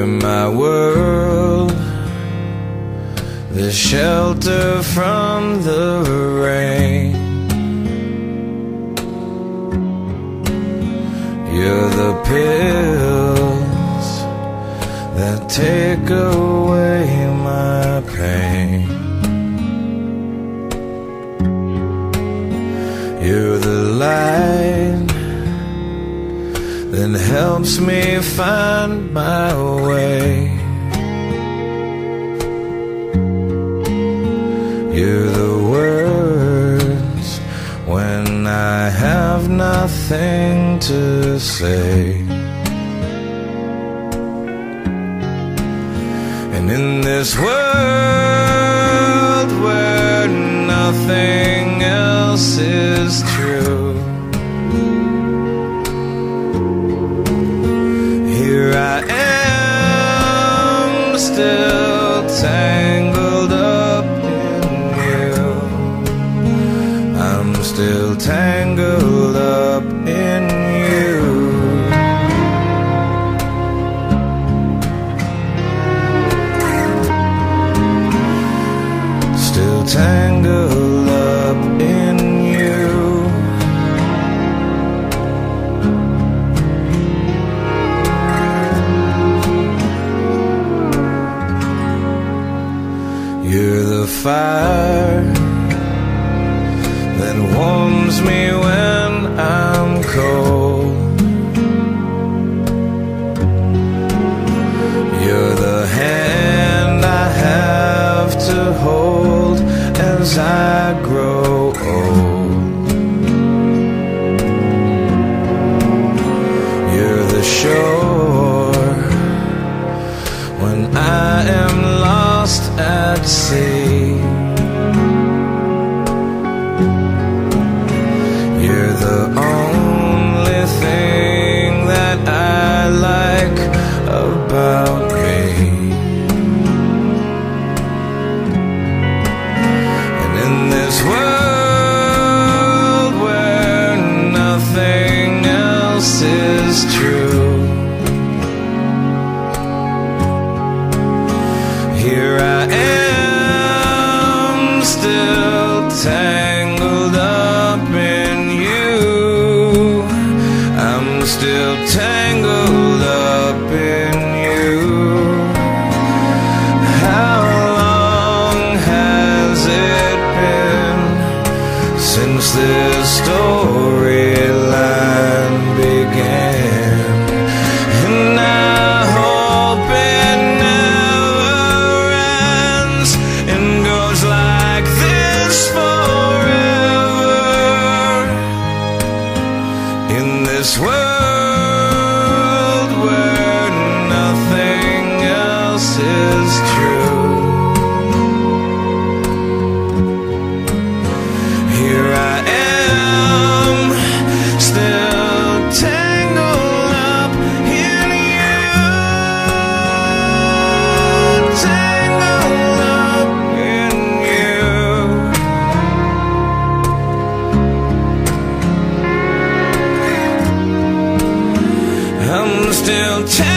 You're my world, the shelter from the rain. You're the pills that take away my pain. You're the light that helps me find my way. You're the words when I have nothing to say. And in this world where nothing else is true, here I am, still tangled up in you. I'm still tangled up in you. Still tangled up in you. You're the fire that warms me when I'm cold. You're the hand I have to hold as I grow old. You're the shore when I am lost at sea. You're the only thing that I like about me. And in this world where nothing else is true, here I am, still tangled up in you. I'm still tangled up in you. How long has it been since this storyline began? And I hope it never ends and goes like this forever. In this world where nothing else is true, here I am, still tangled up in you. Tangled up in you. I'm still tangled